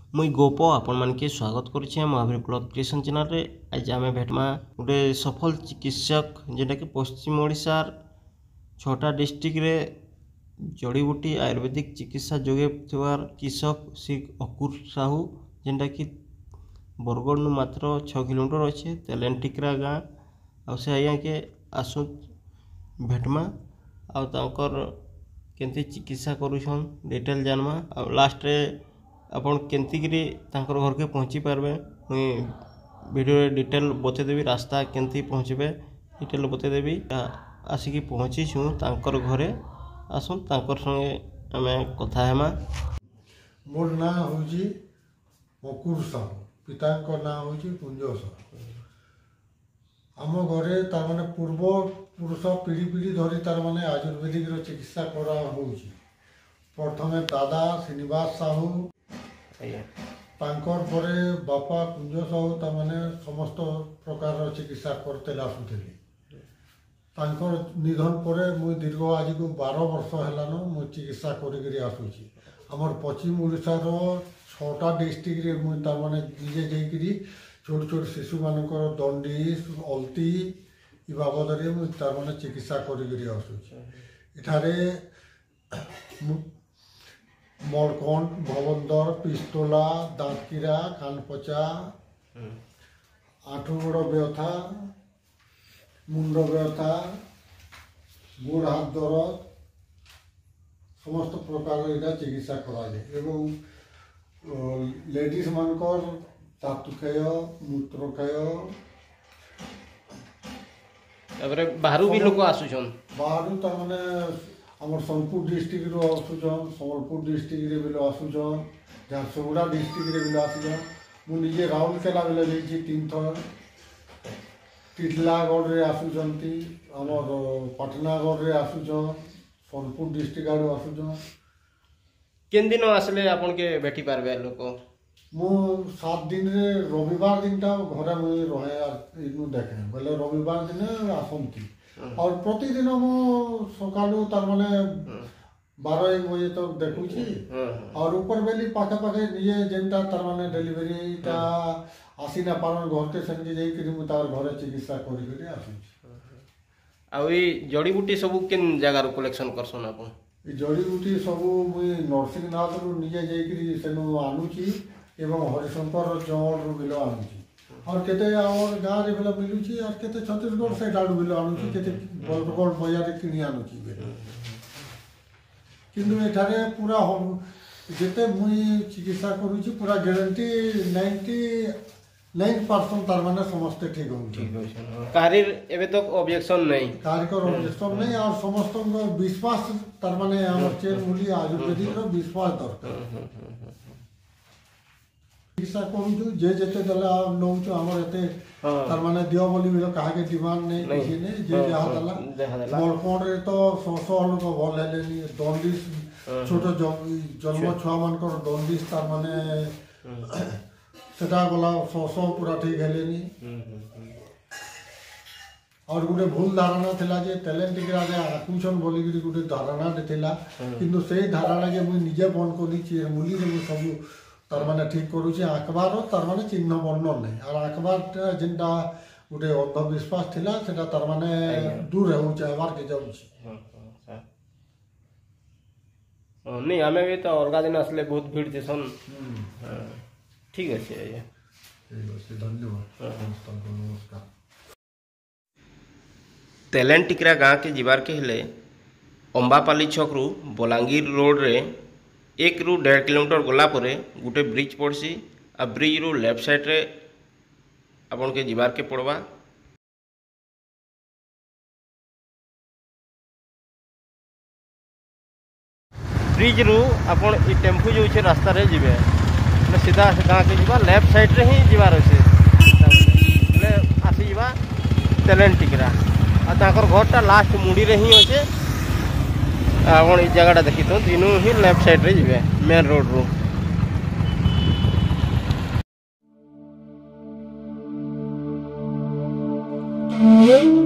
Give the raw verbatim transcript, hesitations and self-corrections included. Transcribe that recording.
मुई गोप आपण मान के स्वागत करुचे महावीर ब्लॉग क्रिएशन चैनल रे। आज आम भेटमा गोटे सफल चिकित्सक जेटा कि पश्चिम ओडिशार छटा डिस्ट्रिक्ट रे जड़ी बूटी आयुर्वेदिक चिकित्सा जोगे चिकित्सक श्री अकुर साहू जेनटा कि बरगढ़ नु मात्र छः किलोमीटर अच्छे तेलेंटिक्रा गाँ आ से आज्ञा के आसु भेटमा आर केमती चिकित्सा करुछन डिटेल जानवा आ लास्ट रे आपन केमती तांकर घर के पहुँची पारबे मुई वीडियो डिटेल बतेदेवी रास्ता केमती पहुँचबे डिटेल बतेदेवी आसिकी पहुँची छूँ तांकर घरे आसुन तांकर संगे आमे कथा हेमा। मोर ना होजी अकुर साहू पिता ना होजी कुंज साहू। आम घरे तार माने पूर्व पुरुष पीढ़ी पीढ़ी धरी तार माने आयुर्वेदिक रो चिकित्सा करा होउची। प्रथमे दादा श्रीनिवास साहू तांकर परे बापा कुंज साहू तार माने समस्त प्रकार रो चिकित्सा करते आसुथिले। तांकर निधन परे मुई दीर्घ आज को बारह वर्ष हेलान मु चिकित्सा करी आसुची। आमर पश्चिम ओडिशा रो छटा डिस्ट्रिक्ट रे मुई तार माने निजे जाइकरी छोट छोट शिशु मानकर दंडिस अल्टी इ बाबद रे मुई तार माने चिकित्सा करी आसुची। इठारे मरकंड भवंदर पिस्तोला दाँतकीरा कानपचा आठगोड़ व्यथा मुंड व्यथा गोड़ हाथ दरद समस्त प्रकार इटा चिकित्सा कराए एवं लेडीज मानकर चातुक्षय मूत्रक्षय तापर बाहर भी लोग आसुछन बाहर तार माने आमर सोनपुर डिस्ट्रिक्ट रो आसुछन संबलपुर डिस्ट्रिक्ट रे बेले आसुछन झारसुगुड़ा डिस्ट्रिक्ट रे बेले आसुछन मु निजे राउरकेला बेले जाइछि तीन थर टिटलागढ़ रे आसुचंती आमर पाटनागढ़ रे आसुछन सोनपुर डिस्ट्रिक्ट आड़ू आसुछन। केन दिन आसले आपन के भेटी पारबे लोक मु सात दिन रे रविवार दिन टा घरे मुई रहे इनु देखे बोले रविवार दिन आसंती और प्रतिदिन मु सकालू तार माने बारह एक बजे तक देखुची और ऊपर बेली पाखे पाखे निजे जेनटा तार माने डिलीवरी ता आसी ना पारन घर के संगे जाई करी मु तार घरे चिकित्सा करी करी आसुची। आ ई जड़ी बूटी सब केन जगह रो कलेक्शन करसन आपन ई जड़ी बूटी सब मुई नरसिंहनाथ रो निजे जाई करी सेनु आनुची एवं हरिशंकर जड़ रो बिलो आनुची और केते और गाँव रे बेला मिलुची और केते छत्तीसगढ़ से डाडू बिलो आनुची केते बरगढ़ बाजार रे किनी आनुची बेला किंतु एठारे पूरा जेते मुई चिकित्सा करूची पूरा गारंटी नाइंटी नाइन परसेंट तार माने समस्त ठीक होउची। कारीर एबे तक ऑब्जेक्शन नहीं कारीकर ऑब्जेक्शन नहीं और समस्त विश्वास तार माने हमर चेन मूली आयुर्वेदिक रो विश्वास दरकार चिकित्सा करूछु जे जेते दला नउछु हमर एते तार माने दियो बोली बिलो काहे के डिमांड नहीं किसी ने जे जहा दला मलकोड रे तो सौ लोग भल हेलेनी दंडिस छोटो जन्म छुआ मानकर दंडिस तार माने सेटा गला सौ सौ पूरा ठीक हेलेनी और गोटे भूल धारणा थिला जे तेलेंटिक्रा रे आकुशन बोली कि गोटे धारणा थिला किंतु सेही धारणा के मुई निजे बंद करनी छि मूली रे मु सब तार माने ठीक करूछि आंकबार तार माने चिन्ह वर्ण नहीं और आंकबार जिनटा गोटे अंधविश्वास थिला सेटा तार माने दूर हो जाबार के जाउछि। नहीं हमें भी तो अलगा दिन असले बहुत भीड़ थेसन ठीक अछि आज्ञा ठीक अछि धन्यवाद नमस्कार। तेलेंटिक्रा गाँ के जीवार के हेले अंबापाली छक रु बलांगीर रोड रे एक रु डेढ़ किलोमीटर गला परे गोटे ब्रिज पड़सी आ ब्रिज रु लेफ्ट साइड रे आपन के जीवार के पड़वा। ब्रिज रु आपन ई टेम्पू जो छे रास्ता रे जिबे सीधा गाँ के जीवा लेफ्ट साइड रे ही जीवार अछि ले आसी जीवा तेलेंटिक्रा आ ताकर घरटा लास्ट मुड़ी रे ही अछि आपण ई जगहटा देखि तो दिनु ही लेफ्ट साइड रे जिबे मेन रोड रो।